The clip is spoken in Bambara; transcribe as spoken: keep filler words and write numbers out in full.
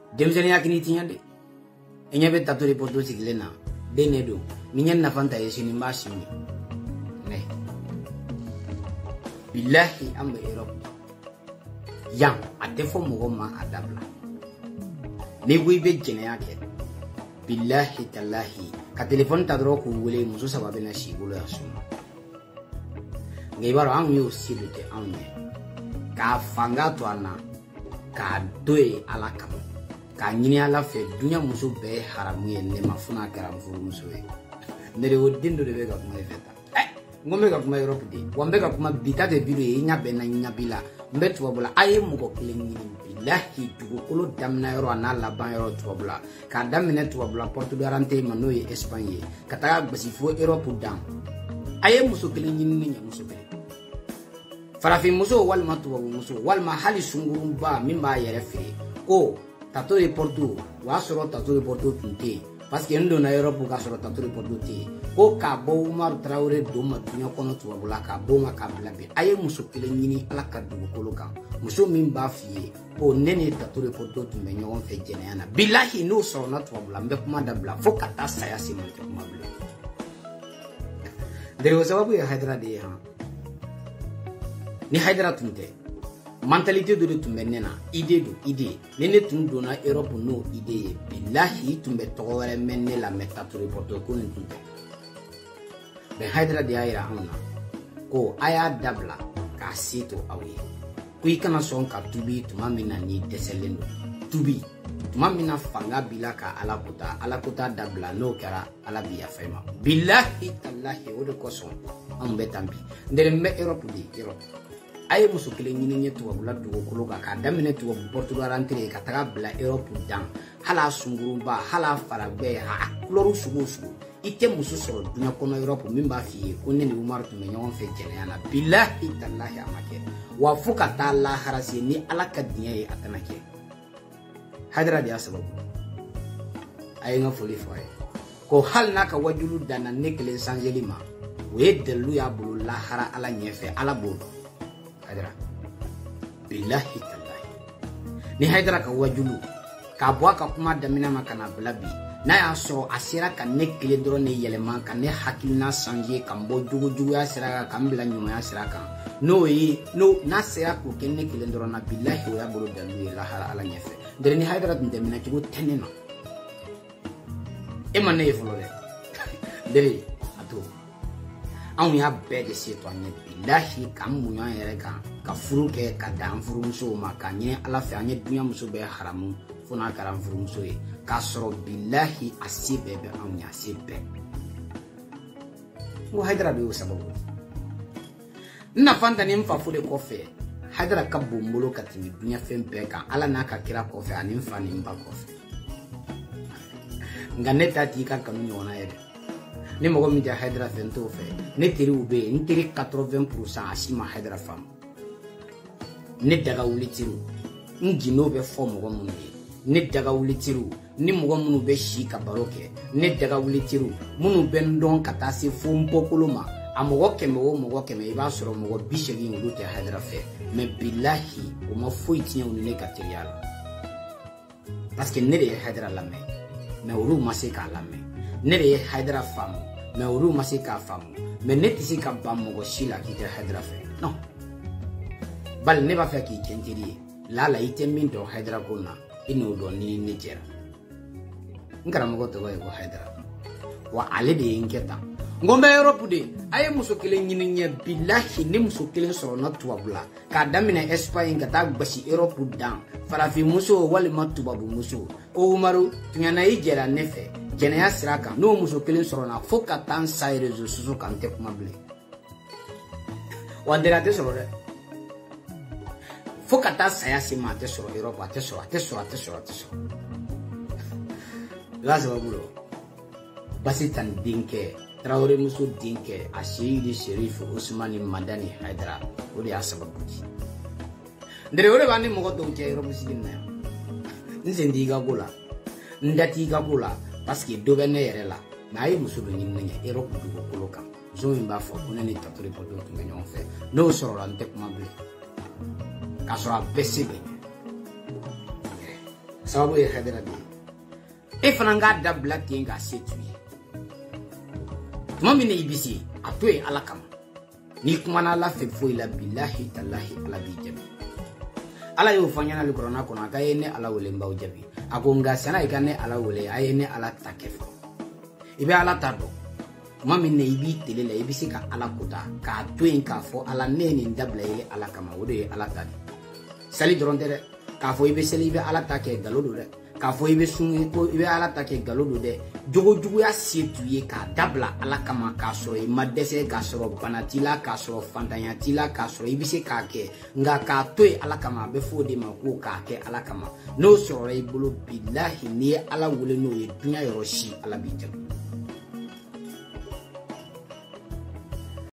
Denmisɛnninya hakili tiɲɛ de. I ɲɛ bɛ tato de poto sigilen na den ne don ni ɲɛ nafa ta ye sini n b'a si min ne bilahi an bɛ Europe yan a tɛ fɔ mɔgɔ ma a dabila n'i ko i bɛ jɛnɛya kɛ bilahi talahi ka telefɔni ta dɔrɔn k'u wele muso saba bɛ na si bolo yan so nka i b'a dɔn anw y'o se de kɛ anw ye k'a fanga to an na k'a to yen ala kama k'a ɲini ala fɛ dunya muso bɛɛ ye haramu ye ne ma fo n'a kɛra n furumuso ye ne de o den dɔ de bɛ ka kuma i fɛ tan n ko n bɛ ka kuma Europe de wa n bɛ ka kuma bi ta tɛ biro ye i ɲɛ bɛ n na i ɲɛ b'i la n bɛ tubabu la a ye mɔgɔ kelen ɲini bilahi dugukolo daminɛ yɔrɔ a n'a laban yɔrɔ tubabu la k'a daminɛ tubabu la Portugalante ma n'o ye Espagne ye ka taga gosi fo Europe dan a ye muso kelen ɲini ni ɲɛ muso kelen farafin muso walima tubabu muso walima hali sungurunba min b'a yɛrɛ feere ko tato de Porto o y'a sɔrɔ tato de Porto tun tɛ yen parce que n donna Europe k'a sɔrɔ tato de Porto tɛ yen ko k'a bɔ Umaru Tarawele don ma duɲa kɔnɔ tubabu la k'a bɔ ma k'a bila bi a ye muso kelen ɲini ala ka dugukolo kan muso min b'a f'i ye ko ne ni tato de Porto tun bɛ ɲɔgɔn fɛ jɛnɛya na bilahi n'o sɔrɔna tubabu la n bɛ kuma dabila fo ka taa saya se ma n tɛ kuma bilen de o sababu ye Haidara de ye han ni Haidara tun tɛ mentalité dɔ de tun bɛ ne na idée do idée ni ne tun donna Europe n'o idée ye bilahi tun bɛ tɔgɔ wɛrɛ mɛn ne la mais tato de Porto ko nin tun tɛ mais Haidara de y'a yira anw na ko a y'a dabila k'a se to aw ye ko i kana sɔn ka tubi tuma min na n'i dɛsɛlen don tubi tuma min na fanga b'i la ka ala kota ala kota dabila n'o kɛra ala b'i yafa i ma bilahi talahi o de kosɔn anw bɛ tan bi n dɛrɛ n bɛ Europe de Europe a ye muso kelen ɲini ye tubabula dugukolo kan k'a daminɛ tubabu Portugalante ye ka taga bila Europe dan hala sungurunba hala farabɛ ha couleur sugu sugu i tɛ muso sɔrɔ dunya kɔnɔ Europe min b'a f'i ye ko ne ni Umaru tun bɛ ɲɔgɔn fɛ jɛnɛya na bilahi talahi a ma kɛ wa fo ka taa lahara se ni ala ka diɲɛ ye a tɛna kɛ Haidara de y'a sababu a ye n ka foli fɔ a ye ko hali n'a ka wajulu danna ne kelen sanjeli ma o ye dalilu y'a bolo lahara ala ɲɛfɛ ala b'o dɔn Haidara bilahi talahi ni Haidara ka wajulu k'a bɔ a ka kuma daminɛ ma ka na bila bi n'a y'a sɔrɔ a sera ka ne kelen dɔrɔn de yɛlɛma ka ne hakilina changer ka n bɔ jogojuguya sira kan ka n bila ɲumanya sira kan n'o ye n'o n'a sera k'o kɛ ne kelen dɔrɔn na bilahi o y'a bolo dalilu ye lahara ala ɲɛfɛ n ni Haidara tun tɛ minɛ cogo tɛ ne na e ma ne ye fɔlɔ dɛ n dere a to anw y'a bɛɛ de se to an ɲɛ bilahi k'an muɲu an yɛrɛ kan ka furu kɛ ka dan an furumusow ma ka ɲini ala fɛ an ye dunya muso bɛɛ haramu fo n'a kɛra an furumuso ye k'a sɔrɔ bilahi a se bɛɛ bɛ anw ye a se bɛɛ n ko Haidara bɛ y'o sababu n nafa ta ni n fa fo de kɔfɛ Haidara ka bon n bolo ka tɛmɛ dunya fɛn bɛɛ kan ala n'a ka kira kɔfɛ ani n fa ni n ba kɔfɛ nka ne ta t'i ka kanu ɲɔgɔnna ye dɛ ni mɔgɔ min tɛ Haidara fɛ n t'o fɛ ne teriw bɛ yen n teri quatre-vingts pour cent a si ma Haidara faamu ne daga wuli teriw n gindo bɛ fɔ mɔgɔ minnu ye ne daga wuli teriw ni mɔgɔ minnu bɛ si ka baro kɛ ne daga wuli teriw minnu bɛ n dɔn ka taa se fo n bɔkolo ma a mɔgɔ kɛmɛ o mɔgɔ kɛmɛ i b'a sɔrɔ mɔgɔ bi seegin olu tɛ Haidara fɛ mais bilahi o ma foyi tiɲɛ u ni ne ka teriya la parce que ne de ye Haidara lamɛn mais olu ma se k'a lamɛn ne de ye Haidara faamu mais olu ma se k'a faamu mais ne tɛ se ka ban mɔgɔ si la k'i tɛ Haidara fɛ non bali ne b'a fɛ k'i kɛ n teri ye lala i tɛ min dɔn Haidara ko na i n'o dɔn ni ne jɛra n karamɔgɔ tɔgɔ ye ko Haidara wa ale de ye n kɛ tan n ko n bɛ Europe de a ye muso kelen ɲini ɲɛ bilahi ni muso kelen sɔrɔna tubabu la k'a daminɛ Espagne ka taa gosi Europe dan farafin muso walima tubabu muso ko Umaru tuɲana i jɛra ne fɛ jɛnɛya sira kan n'o muso kelen sɔrɔna fo ka taa n sa réseaux sociaux kan n tɛ kuma bilen wa dɛrɛ a tɛ sɔrɔ dɛ fo ka taa saya se ma a tɛ sɔrɔ Europe a tɛ sɔrɔ a tɛ sɔrɔ a tɛ sɔrɔ a tɛ sɔrɔ i b'a sababu dɔn Basi tan denkɛ Traoré muso denkɛ a Seyidi Sherif Usmani Madani Haidara o de y'a sababu di n dere o de b'a ni mɔgɔ dɔw cɛ Europe sigi na yan n sen t'i ka ko la n da t'i ka ko la parce que dɔ bɛ ne yɛrɛ la mais a ye muso dɔ ɲini ne ɲɛ Europe dugukolo kan muso min b'a fɔ ko ne ni Tato de Porto tun bɛ ɲɔgɔn fɛ n'o sɔrɔla n tɛ kuma bilen k'a sɔrɔ a bɛɛ se bɛ ɲɛ sababu ye hadira de e fana nga dabla ten ga setu ye tuma min ibisi atoy ala kama ni kuma na la fe foi la billahi tallahi ala bi jabi ala yo fanya na likorona kono aka yene ala wole mbaw jabi agonga sana ikane ala wole ayene ala takefo ibe ala tado mami ne ibi telela ibi sika ala kuta ka twen ka fo ala neni ndabla ile ala kama wode ala tadi sali drondere ka fo ibe seli ibe ala take galodo de ka fo ibe sungi ko ibe ala take galodo de jogo jogo ya setuye ka dabla ala kama ka so e madese ka so banatila ka so fantanya tila ka so ibi se ka ke nga ka toy ala kama be fo de ma ko ka ke ala kama no so re bulu billahi ni ala wole no e dunya yoro shi ala bi jabu